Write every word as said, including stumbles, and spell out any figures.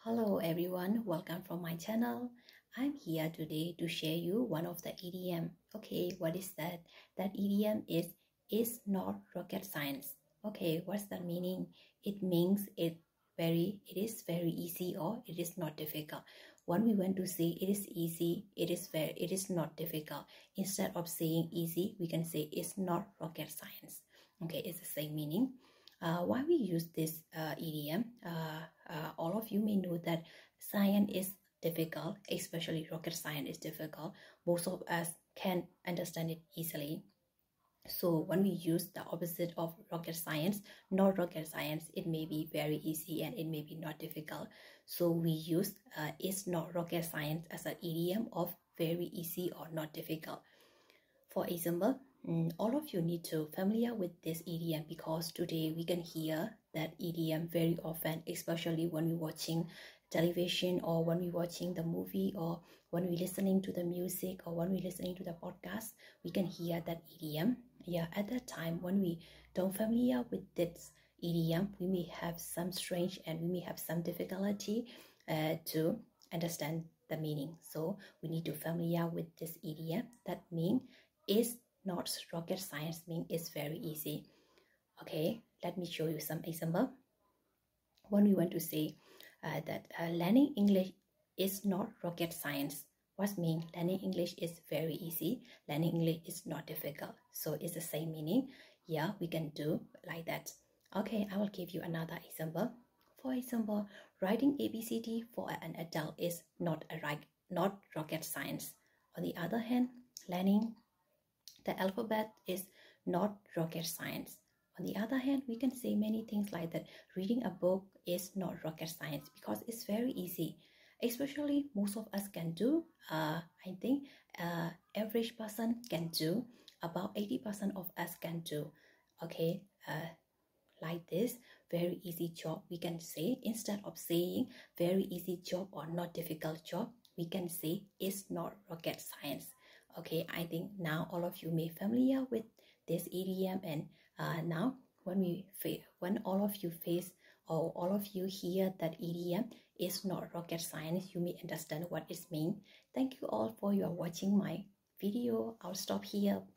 Hello everyone, welcome from my channel. I'm here today to share you one of the idiom. Okay, what is that? That idiom is is not rocket science. Okay, what's the meaning? It means it very it is very easy or it is not difficult. When we want to say it is easy, it is very it is not difficult. Instead of saying easy, we can say it's not rocket science. Okay, it's the same meaning. Uh, why we use this uh, idiom? Uh, uh, all of you may know that science is difficult, especially rocket science is difficult. Most of us can understand it easily. So when we use the opposite of rocket science, not rocket science, it may be very easy and it may be not difficult. So we use uh, it's not rocket science as an idiom of very easy or not difficult. For example, Mm, all of you need to familiar with this idiom because today we can hear that idiom very often, especially when we're watching television or when we're watching the movie or when we're listening to the music or when we're listening to the podcast, we can hear that idiom. Yeah, at that time when we don't familiar with this idiom, we may have some strange and we may have some difficulty uh, to understand the meaning. So we need to familiar with this idiom. That means is not rocket science, mean it's very easy. Okay, let me show you some example. When we want to say uh, that uh, learning English is not rocket science, what mean learning English is very easy, learning English is not difficult. So it's the same meaning. Yeah, we can do like that. Okay, I will give you another example. For example, writing A B C D for an adult is not a right, not rocket science. On the other hand, learning the alphabet is not rocket science. On the other hand, we can say many things like that. Reading a book is not rocket science because it's very easy. Especially most of us can do. Uh, I think uh, average person can do. About eighty percent of us can do. Okay, uh, like this, very easy job. We can say instead of saying very easy job or not difficult job, we can say it's not rocket science. Okay, I think now all of you may familiar with this idiom, and uh, now when we when all of you face or all of you hear that idiom is not rocket science, you may understand what it means. Thank you all for your watching my video. I'll stop here.